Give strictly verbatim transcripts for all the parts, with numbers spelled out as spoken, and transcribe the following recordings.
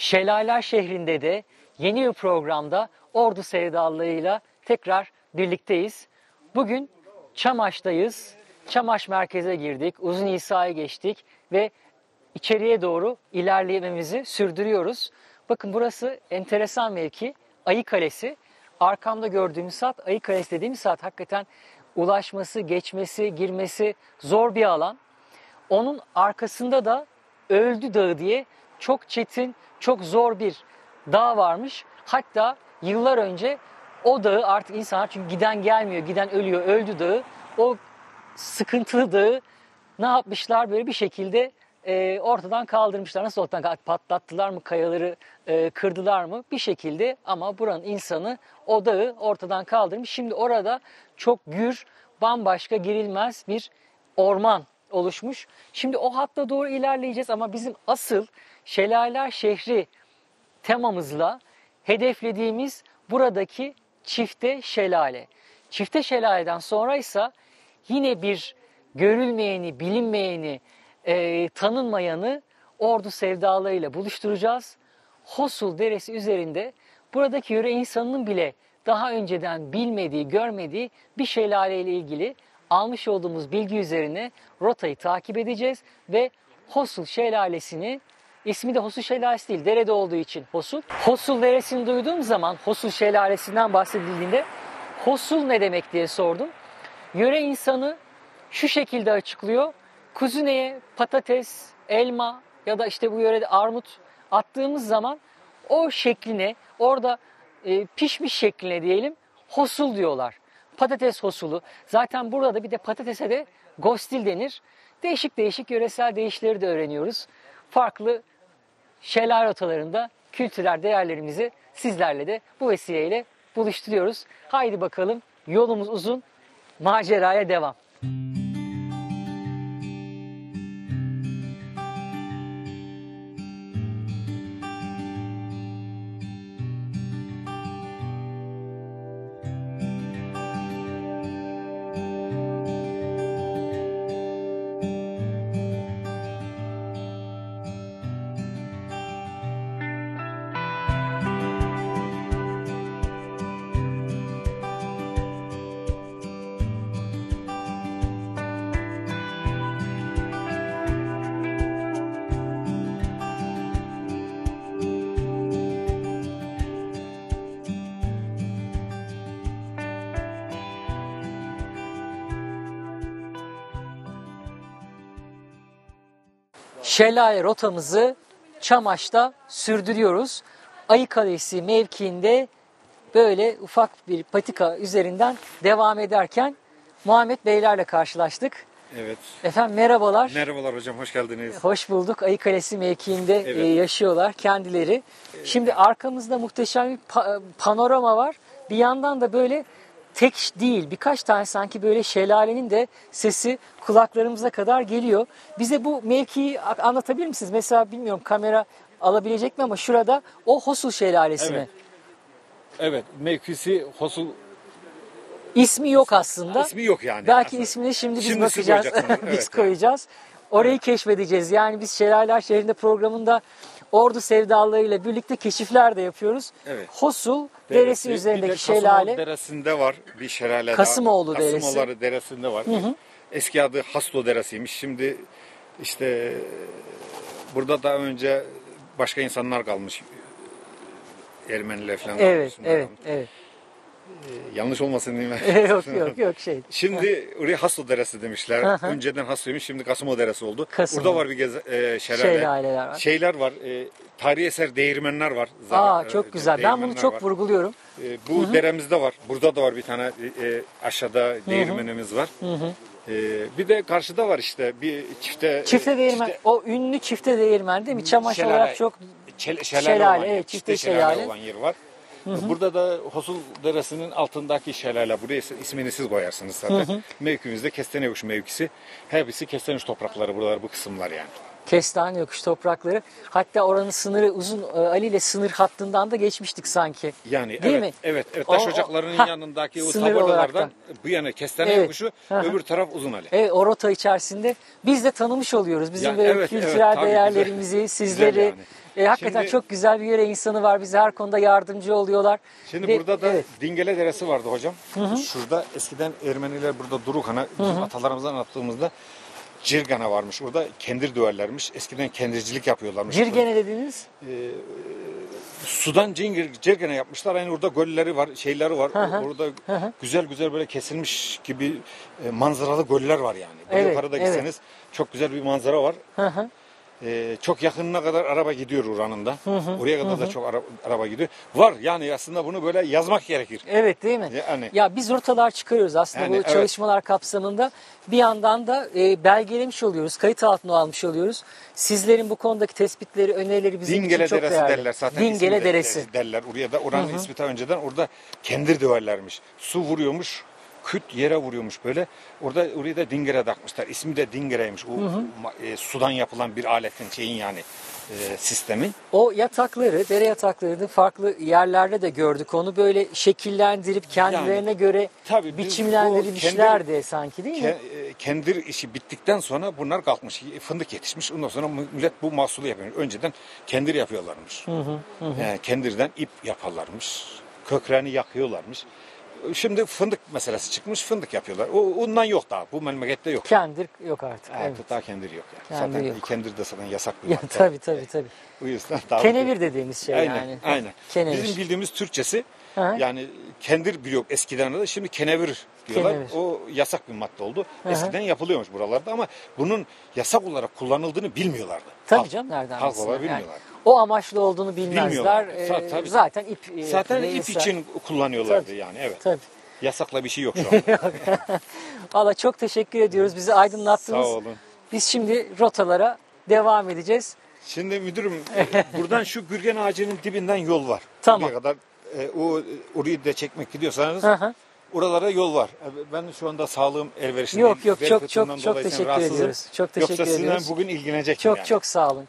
Şelaleler şehrinde de yeni bir programda Ordu sevdalılarıyla tekrar birlikteyiz. Bugün Çamaş'tayız. Çamaş merkeze girdik, Uzun İsa'ya geçtik ve içeriye doğru ilerlememizi sürdürüyoruz. Bakın burası enteresan mevki, Ayı Kalesi. Arkamda gördüğümüz saat Ayı Kalesi dediğimiz saat hakikaten ulaşması, geçmesi, girmesi zor bir alan. Onun arkasında da Öldü Dağı diye çok çetin, çok zor bir dağ varmış. Hatta yıllar önce o dağı artık insanlar, çünkü giden gelmiyor, giden ölüyor, Öldü Dağı, o sıkıntılı dağı ne yapmışlar, böyle bir şekilde e, ortadan kaldırmışlar. Nasıl ortadan kaldırmışlar? Patlattılar mı, kayaları e, kırdılar mı? Bir şekilde, ama buranın insanı o dağı ortadan kaldırmış. Şimdi orada çok gür, bambaşka, girilmez bir orman oluşmuş. Şimdi o hatta doğru ilerleyeceğiz ama bizim asıl Şelaleler şehri temamızla hedeflediğimiz buradaki Çifte Şelale. Çifte Şelale'den sonra ise yine bir görülmeyeni, bilinmeyeni, e, tanınmayanı Ordu sevdalarıyla buluşturacağız. Hosul Deresi üzerinde buradaki yöre insanının bile daha önceden bilmediği, görmediği bir şelale ile ilgili almış olduğumuz bilgi üzerine rotayı takip edeceğiz ve Hosul Şelalesi'ni, ismi de Hosul Şelalesi değil, derede olduğu için Hosul. Hosul Deresi'ni duyduğum zaman, Hosul Şelalesi'nden bahsedildiğinde Hosul ne demek diye sordum. Yöre insanı şu şekilde açıklıyor: kuzineye patates, elma ya da işte bu yörede armut attığımız zaman o şekline, orada e, pişmiş şekline diyelim, hosul diyorlar. Patates hosulu. Zaten burada da bir de patatese de gostil denir. Değişik değişik yöresel deyişleri de öğreniyoruz. Farklı şelale rotalarında kültürel değerlerimizi sizlerle de bu vesileyle buluşturuyoruz. Haydi bakalım, yolumuz uzun, maceraya devam. Şelale rotamızı Çamaş'ta sürdürüyoruz. Ayı Kalesi mevkiinde böyle ufak bir patika üzerinden devam ederken Muhammed Beylerle karşılaştık. Evet. Efendim merhabalar. Merhabalar hocam, hoş geldiniz. Hoş bulduk. Ayı Kalesi mevkiinde Evet. e, yaşıyorlar kendileri. Evet. Şimdi arkamızda muhteşem bir pa- panorama var. Bir yandan da böyle tek değil, birkaç tane sanki böyle şelalenin de sesi kulaklarımıza kadar geliyor. Bize bu mevkiyi anlatabilir misiniz? Mesela bilmiyorum kamera alabilecek mi ama şurada o Hosul Şelalesi mi? Evet. Evet, mevkisi Hosul. İsmi yok aslında. İsmi yok yani. Belki aslında. ismini şimdi biz Şimdi bakacağız. Evet, biz koyacağız. Orayı evet. keşfedeceğiz. Yani biz Şelaleler Şehri'nde programında Ordu sevdalılarıyla birlikte keşifler de yapıyoruz. Evet. Hosul Deresi, Deresi üzerindeki bir de şelale. Kasımoğlu Deresi'nde var bir şelale. Kasımoğlu daha. Deresi. Kasımoğlu Deresi'nde var. Hı hı. Eski adı Haslo Deresi'ymiş. Şimdi işte burada daha önce başka insanlar kalmış. Ermeniler falan. Evet, evet, kalmış. evet. Ee, yanlış olmasın değil mi? yok yok yok şey. Şimdi oraya Haslo Deresi demişler. Hı hı. Önceden Haslo'ymuş, şimdi Kasımoğlu Deresi oldu. Kasım. Burada var bir gez, e, şelale. Şelaleler var. Şeyler var. E, tarihi eser değirmenler var. Aa çok güzel. Ben bunu çok var. vurguluyorum. E, bu Hı-hı. deremizde var. Burada da var bir tane e, aşağıda değirmenimiz var. Hı-hı. E, bir de karşıda var işte bir çifte. Çifte değirmen. Çifte, o ünlü çifte değirmen değil mi? Çamaş şelale, olarak çok şelale, şelale, şelale olan, evet, çifte şelale, şelale olan yer var. Hı hı. Burada da Hosul Deresi'nin altındaki şelale. Buraya ismini siz koyarsınız zaten. Hı hı. Mevkimizde Kestane Yokuş mevkisi. Hepsi Kestane Yokuş toprakları buralar, bu kısımlar yani. Kestane Yokuş toprakları. Hatta oranın sınırı uzun, Ali ile sınır hattından da geçmiştik sanki. Yani değil evet, mi? Evet, evet. Taş o, ocaklarının ha, yanındaki o tabelalardan bu yana Kestane evet. Yokuşu, Aha. öbür taraf Uzun Ali. Evet, o rota içerisinde biz de tanımış oluyoruz. Bizim yani, böyle evet, kültürel evet, değerlerimizi, sizleri, E, hakikaten Şimdi- çok güzel bir yöre insanı var. Bize her konuda yardımcı oluyorlar. Şimdi Ve- burada da evet. Dingele Deresi vardı hocam. Şurada eskiden Ermeniler burada Durukhan'a bizim atalarımızdan anlattığımızda Cirgana varmış. Orada kendir döverlermiş. Eskiden kendircilik yapıyorlarmış. Cirgene dediniz. Sudan cingir, cirgene yapmışlar. Aynı orada gölleri var, şeyleri var. hı. Orada güzel güzel böyle kesilmiş gibi e, manzaralı göller var yani. Bu Evet, yukarıda evet. gitseniz çok güzel bir manzara var. Hı hı. Ee, çok yakınına kadar araba gidiyor oranın da. Oraya kadar da çok ara- araba gidiyor. Var yani aslında bunu böyle yazmak gerekir. Evet değil mi? Yani- Ya biz rotalar çıkarıyoruz aslında Yani bu evet. çalışmalar kapsamında. Bir yandan da e, belgelemiş oluyoruz, kayıt altına almış oluyoruz. Sizlerin bu konudaki tespitleri, önerileri bizim Dingele için çok Deresi değerli. derler zaten. ismi Dingele de- Deresi. derler. Oraya da oranın ismi ta önceden orada kendir döverlermiş. Su vuruyormuş. Küt yere vuruyormuş böyle. Orada oraya da dingere takmışlar. İsmi de dingereymiş. O ma- e, sudan yapılan bir aletin şeyin yani e, sistemin. O yatakları, dere yataklarını farklı yerlerde de gördük. Onu böyle şekillendirip kendilerine göre tabii biz biçimlendirilmişler bu de sanki değil mi? Ke- e, kendir işi bittikten sonra bunlar kalkmış. Fındık yetişmiş. Ondan sonra millet bu mahsulü yapıyor. Önceden kendir yapıyorlarmış. Yani kendirden ip yaparlarmış. Köklerini yakıyorlarmış. Şimdi fındık meselesi çıkmış. Fındık yapıyorlar. O, ondan yok daha. Bu memlekette yok. Kendir yok artık. Evet. Evet. Daha kendir yok. Yani. Kendir zaten yok. kendir de zaten yasak bir Ya, madde. tabii tabii tabii. O yüzden daha Kenevir dediğimiz şey aynen, yani. Aynen. Kenevir. Bizim bildiğimiz Türkçesi Hı. yani kendir bir yok eskiden de şimdi kenevir diyorlar. Kenevir. O yasak bir madde oldu. Hı. Eskiden yapılıyormuş buralarda ama bunun yasak olarak kullanıldığını bilmiyorlardı. Tabii Halk- canım nereden Halk bilsinler? olarak Yani bilmiyorlar. o amaçlı olduğunu bilmezler. Bilmiyorlar. Ee, Sa- tabii. zaten ip e, Zaten ip vesaire. için kullanıyorlardı Tabii. yani evet. Tabii. Yasakla bir şey yok şu an. Valla çok teşekkür ediyoruz. Bizi aydınlattınız. Sağ olun. Biz şimdi rotalara devam edeceğiz. Şimdi müdürüm buradan şu gürgen ağacının dibinden yol var. Tamam. Buraya kadar e, o orayı da çekmek gidiyorsanız Hı hı. oralara yol var. E, Ben şu anda sağlığım elverişli Yok, değil. yok, Bel çok, fıtığından çok, çok dolayı teşekkür rahatsızım. ediyoruz. Çok teşekkür Yoksa sizinle ediyoruz. bugün ilgilenecektim Çok yani. çok sağ olun.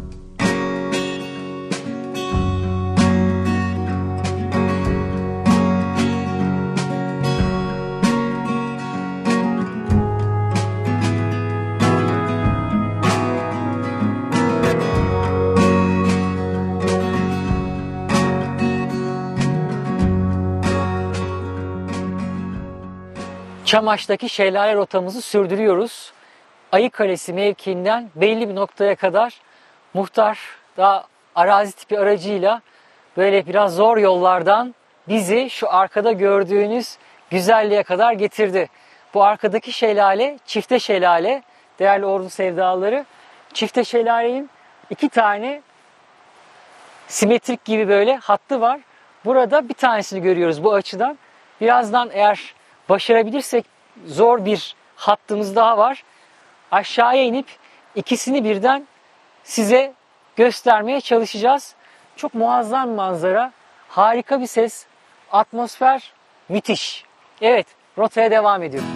Çamaş'taki şelale rotamızı sürdürüyoruz. Ayı Kalesi mevkiinden belli bir noktaya kadar muhtar daha arazi tipi aracıyla böyle biraz zor yollardan bizi şu arkada gördüğünüz güzelliğe kadar getirdi. Bu arkadaki şelale Çifte Şelale, değerli Ordu sevdaları. Çifte Şelale'nin iki tane simetrik gibi böyle hattı var. Burada bir tanesini görüyoruz bu açıdan. Birazdan eğer başarabilirsek zor bir hattımız daha var. Aşağıya inip ikisini birden size göstermeye çalışacağız. Çok muazzam manzara, harika bir ses, atmosfer müthiş. Evet, rotaya devam ediyorum.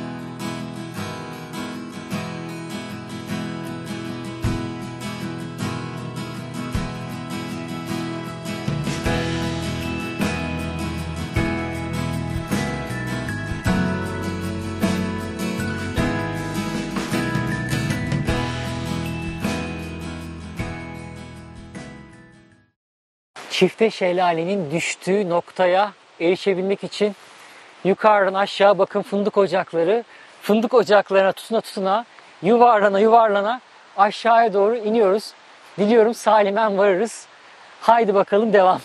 Çifte Şelale'nin düştüğü noktaya erişebilmek için yukarıdan aşağı bakın fındık ocakları, fındık ocaklarına tutuna tutuna, yuvarlana yuvarlana aşağıya doğru iniyoruz. Diliyorum salimen varırız. Haydi bakalım devam.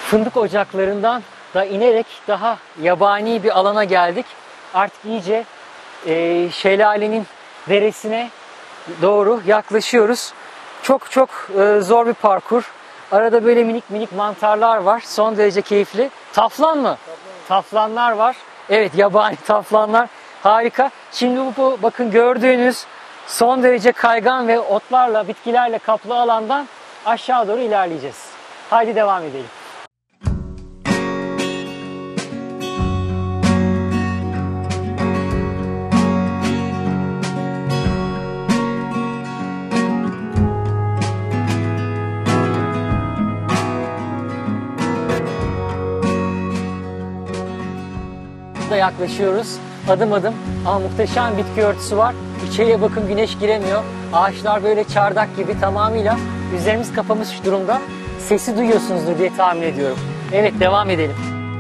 fındık ocaklarından da inerek daha yabani bir alana geldik. Artık iyice e, şelalenin deresine doğru yaklaşıyoruz. Çok çok e, zor bir parkur. Arada böyle minik minik mantarlar var. Son derece keyifli. Taflan mı? Taflan. Taflanlar var. Evet, yabani taflanlar. Harika. Şimdi bu bakın gördüğünüz son derece kaygan ve otlarla, bitkilerle kaplı alandan aşağı doğru ilerleyeceğiz. Haydi devam edelim. Da yaklaşıyoruz adım adım ama muhteşem bitki örtüsü var. İçeriye bakın, güneş giremiyor. Ağaçlar böyle çardak gibi tamamıyla üzerimiz kapamış durumda. Sesi duyuyorsunuzdur diye tahmin ediyorum. Evet, devam edelim.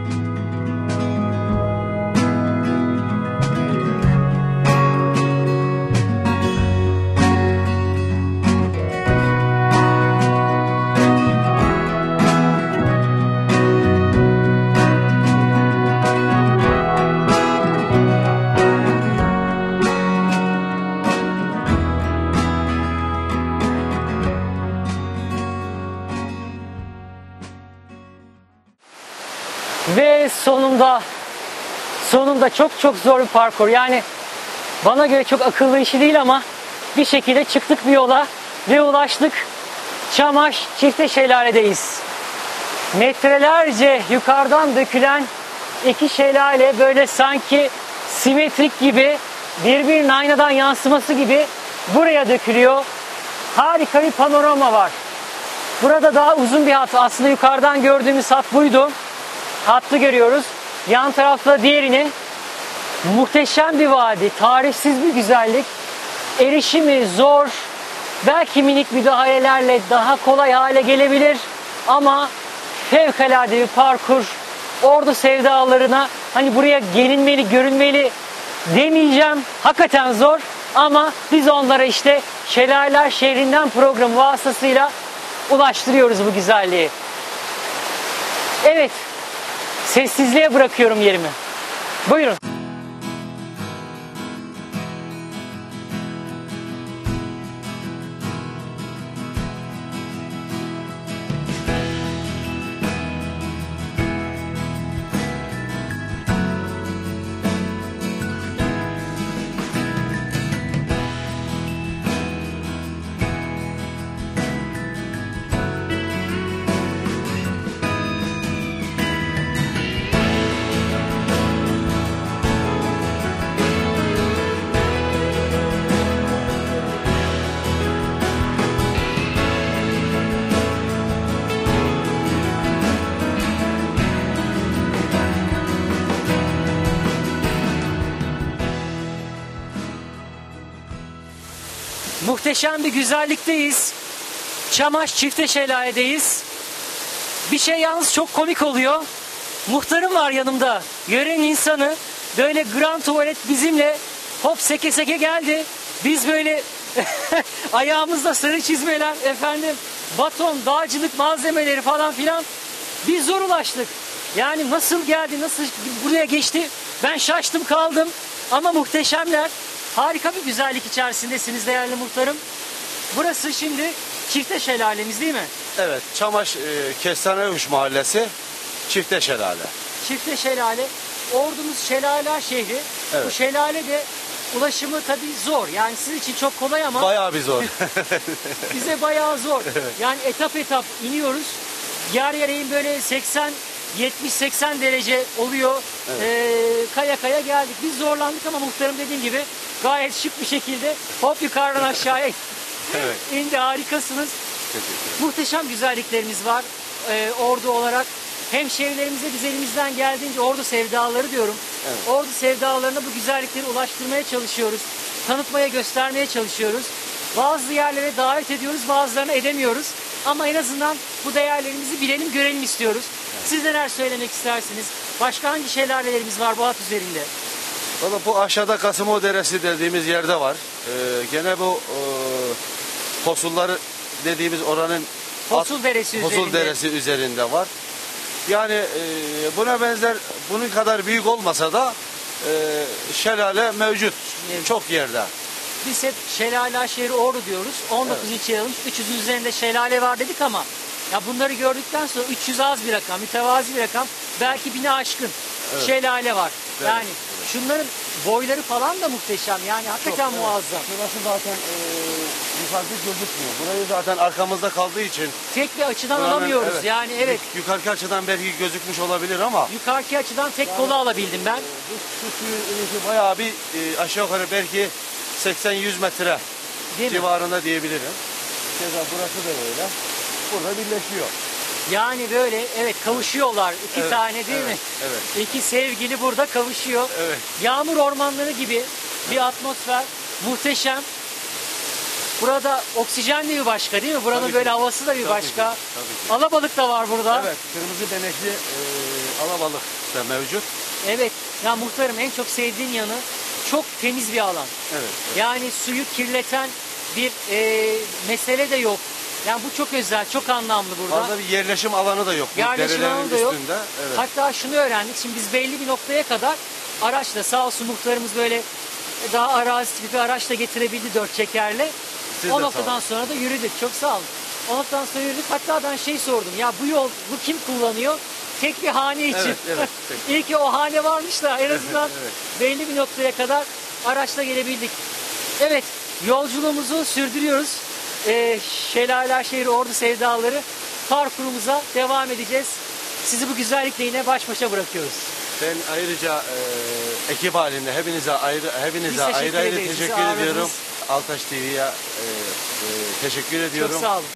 Ve sonunda sonunda çok çok zor bir parkur. Yani bana göre çok akıllı işi değil ama bir şekilde çıktık bir yola ve ulaştık. Çamaş Çifte Şelale'deyiz. Metrelerce yukarıdan dökülen iki şelale böyle sanki simetrik gibi, birbirinin aynadan yansıması gibi buraya dökülüyor. Harika bir panorama var. Burada daha uzun bir hat. Aslında yukarıdan gördüğümüz hat buydu. Hattı görüyoruz. Yan tarafta diğerini. Muhteşem bir vadi, tarifsiz bir güzellik. Erişimi zor. Belki minik müdahalelerle daha kolay hale gelebilir. Ama fevkalade bir parkur. Ordu sevdalarına hani buraya gelinmeli, görünmeli demeyeceğim. Hakikaten zor. Ama biz onlara işte Şelaleler Şehrinden programı vasıtasıyla ulaştırıyoruz bu güzelliği. Evet. Sessizliğe bırakıyorum yerimi. Buyurun. Muhteşem bir güzellikteyiz. Çamaş Çifte Şelale'deyiz. Bir şey yalnız çok komik oluyor. Muhtarım var yanımda. Gören insanı böyle grand tuvalet bizimle hop seke seke geldi. Biz böyle ayağımızda sarı çizmeler, efendim baton, dağcılık malzemeleri falan filan. Biz zor ulaştık. Yani nasıl geldi, nasıl buraya geçti? Ben şaştım kaldım. Ama muhteşemler. Harika bir güzellik içerisindesiniz değerli muhtarım. Burası şimdi Çifte Şelalemiz değil mi? Evet, Çamaş e, Kestaneüş Mahallesi Çifte Şelale. Çifte Şelale. Ordumuz şelaleler şehri. Evet. Bu şelale de ulaşımı tabii zor. Yani sizin için çok kolay ama Bayağı bir zor. bize bayağı zor. Yani etap etap iniyoruz. Yer yer böyle seksen yetmiş seksen derece oluyor. Evet. Ee, kaya kaya geldik. Biz zorlandık ama muhtarım dediğim gibi gayet şık bir şekilde hop yukarıdan aşağıya Evet. indi. Harikasınız. Muhteşem güzelliklerimiz var ee, Ordu olarak. Hemşehrilerimize biz elimizden geldiğince Ordu sevdaları diyorum. Evet. Ordu sevdalarına bu güzellikleri ulaştırmaya çalışıyoruz. Tanıtmaya, göstermeye çalışıyoruz. Bazı yerlere davet ediyoruz, bazılarına edemiyoruz. Ama en azından bu değerlerimizi bilelim, görelim istiyoruz. Evet. Siz neler söylemek istersiniz? Başka hangi şelalelerimiz var bu hat üzerinde? Valla bu aşağıda Kasımova Deresi dediğimiz yerde var. Ee, gene bu e, Fosullar dediğimiz oranın Fosul at, Deresi Fosul üzerinde. Deresi üzerinde var. Yani e, buna benzer, bunun kadar büyük olmasa da e, şelale mevcut Evet. çok yerde. Biz hep şelale şehri Ordu diyoruz. on dokuz ilçe yer almış. üç yüzün üzerinde şelale var dedik ama ya bunları gördükten sonra üç yüz az bir rakam, mütevazi bir rakam. Belki bine aşkın Evet. şelale var. Evet, Yani şunların boyları falan da muhteşem. Yani hakikaten Çok, muazzam. Evet. Burası zaten e, yukarıda gözükmüyor. Burayı zaten arkamızda kaldığı için Tek bir açıdan buranın, alamıyoruz. evet, Yani evet, yukarıki açıdan belki gözükmüş olabilir ama yukarıki açıdan tek kolu alabildim ben. bu şu suyun inişi bayağı bir e, aşağı yukarı belki seksen yüz metre Değil mi? civarında diyebilirim. Keza burası da böyle. Burada birleşiyor. Yani böyle evet kavuşuyorlar. İki Evet, tane değil evet, mi? evet. İki sevgili burada kavuşuyor. Evet. Yağmur ormanları gibi bir atmosfer. Muhteşem. Burada oksijen de bir başka değil mi? Buranın Tabii böyle ki. havası da bir Tabii başka. ki, tabii ki. Alabalık da var burada. Evet, kırmızı benekli e, alabalık da mevcut. Evet. Ya muhtarım en çok sevdiğim yanı çok temiz bir alan. Evet. Yani suyu kirleten bir e, mesele de yok. Yani bu çok özel, çok anlamlı burada. Fazla bir yerleşim alanı da yok. Bu Yerleşim derelerin alanı da yok. üstünde. Evet. Hatta şunu öğrendik. Şimdi biz belli bir noktaya kadar araçla sağ olsun muhtarımız böyle daha arazi tipi bir araçla getirebildi dört çekerle. Siz o de noktadan sağ olun. sonra da yürüdük. Çok sağ olun. O noktadan sonra yürüdük. Hatta ben şey sordum. Ya bu yol bu kim kullanıyor? Tek bir hane için. Evet, evet, tek. İyi ki o hane varmış da en azından evet. belli bir noktaya kadar araçla gelebildik. Evet, yolculuğumuzu sürdürüyoruz. Ee, Şelaleler Şehri Ordu Sevdaları parkurumuza devam edeceğiz. Sizi bu güzellikle yine baş başa bırakıyoruz. Ben ayrıca e, ekip halinde hepinize ayrı hepinize Biz teşekkür ayrı ayrı ederiz. Bizi teşekkür ağırladınız. ediyorum. Altaş T V'ye e, e, teşekkür ediyorum. Çok sağ olun.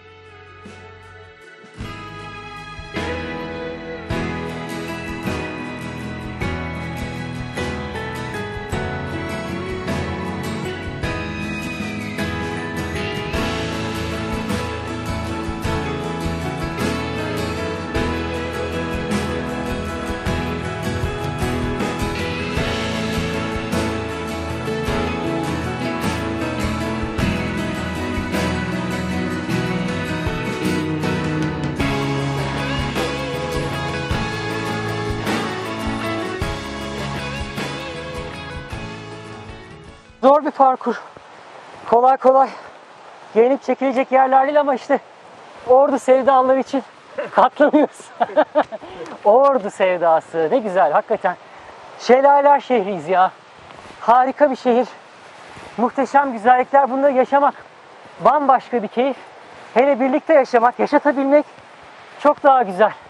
Zor bir parkur. Kolay kolay yenip çekilecek yerler değil ama işte Ordu sevdaları için katlanıyoruz. Ordu sevdası ne güzel hakikaten. Şelaleler şehriyiz ya. Harika bir şehir. Muhteşem güzellikler. Bunları yaşamak bambaşka bir keyif. Hele birlikte yaşamak, yaşatabilmek çok daha güzel.